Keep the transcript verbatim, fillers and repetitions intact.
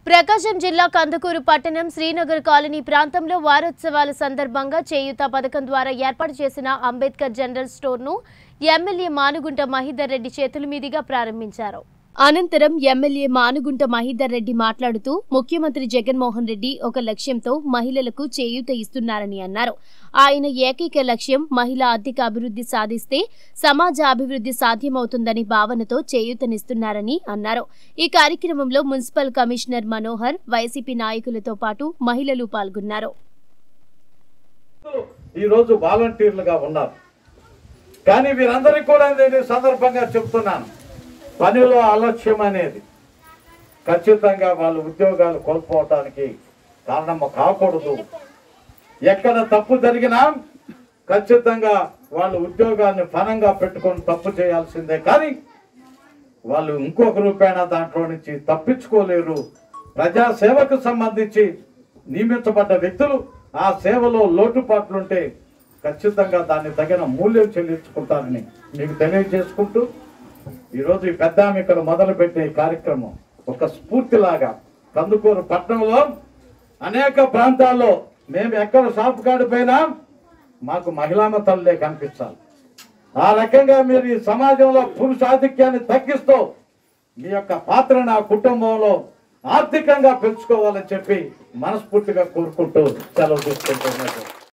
ప్రకాశం జిల్లా కందుకూరు పట్టణం శ్రీనగర్ కాలనీ ప్రాంతంలో వారోత్సవాల సందర్భంగా చేయూత పథకం ద్వారా ఏర్పాటు చేసిన అంబేద్కర్ జనరల్ స్టోర్ను ఎమ్మెల్యే మానుగుంట మహీధర్ రెడ్డి చేతుల మీదుగా ప్రారంభించారు. అనంతరం ఎమ్మెల్యే మానుగుంట మహీధర్ రెడ్డి మాట్లాడుతూ ముఖ్యమంత్రి జగన్మోహన్ రెడ్డి ఒక లక్ష్యంతో మహిళలకు చేయూత ఇస్తున్నారని అన్నారు. ఆయన ఏకైక లక్ష్యం మహిళా ఆర్థిక అభివృద్ధి సాధిస్తే సమాజ అభివృద్ధి సాధ్యమవుతుందని భావనతో చేయూతనిస్తున్నారని అన్నారు. ఈ కార్యక్రమంలో మున్సిపల్ కమిషనర్ మనోహర్, వైసీపీ నాయకులతో పాటు మహిళలు పాల్గొన్నారు. ఈ రోజు వాలంటీర్లుగా ఉన్నారు, కానీ వీరందరికీ కూడా నేను సందర్భంగా చెప్తున్నాను, పనిలో ఆలస్యం అనేది ఖచ్చితంగా వాళ్ళు ఉద్యోగాలు కోల్పోవటానికి కారణం కాకూడదు. ఎక్కడ తప్పు జరిగినా ఖచ్చితంగా వాళ్ళు ఉద్యోగాన్ని పనంగా పెట్టుకొని తప్పు చేయాల్సిందే, కానీ వాళ్ళు ఇంకొక రూపాయన దాంట్లో నుంచి తప్పించుకోలేరు. ప్రజాసేవకు సంబంధించి నియమించబడ్డ వ్యక్తులు ఆ సేవలో లోటుపాట్లుంటే ఖచ్చితంగా దాన్ని తగిన మూల్యం చెల్లించుకుంటారని మీకు తెలియజేసుకుంటూ ఈరోజు ఈ పెద్ద ఆమె ఇక్కడ మొదలుపెట్టే కార్యక్రమం ఒక స్ఫూర్తిలాగా కందుకూరు పట్టణంలో అనేక ప్రాంతాల్లో మేము ఎక్కడ షాప్ కాడిపోయినా మాకు మహిళా తల్లులే కనిపించాలి. ఆ రకంగా మీరు ఈ సమాజంలో పురుషాధిక్యాన్ని తగ్గిస్తూ మీ యొక్క పాత్రను ఆ కుటుంబంలో ఆర్థికంగా పెంచుకోవాలని చెప్పి మనస్ఫూర్తిగా కోరుకుంటూ సెలవు తీసుకుంటున్నారు.